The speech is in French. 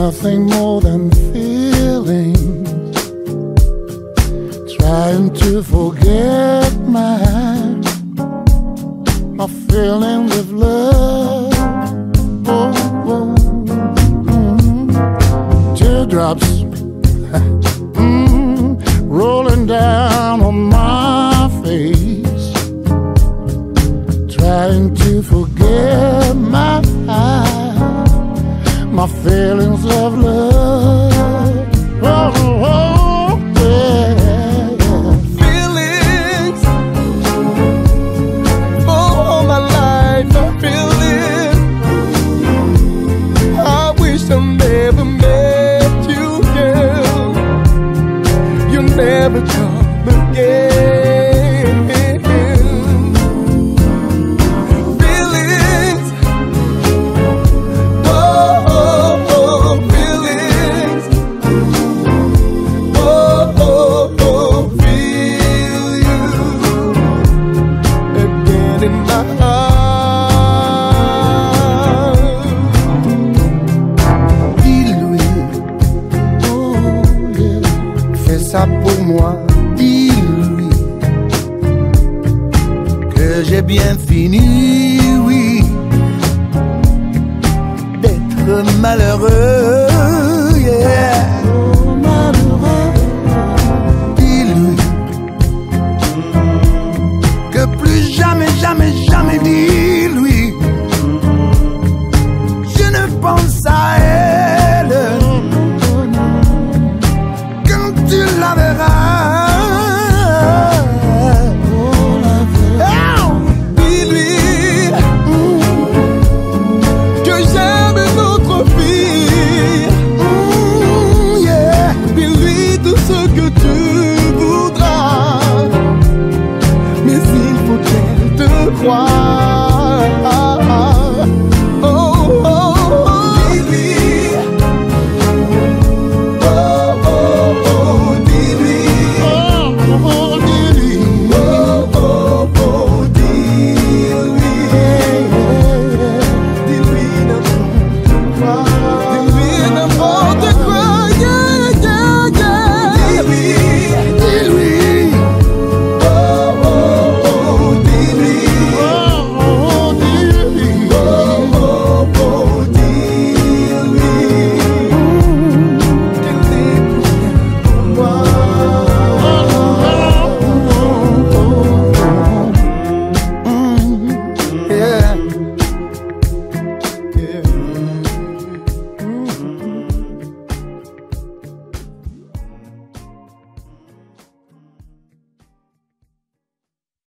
nothing more than feelings. Trying to forget my feelings of love. Oh, oh, teardrops rolling down on my face. Trying to forget my feelings of love. Oh, oh, yeah. Feelings for all my life. I feel it. I wish I never met you, girl. You'll never come again. Ça pour moi, dis-lui que j'ai bien fini, oui, d'être malheureux, yeah. Oh, malheureux. Dis-lui que plus jamais, jamais, jamais, dis-lui, je ne pense à elle. Tu la verras.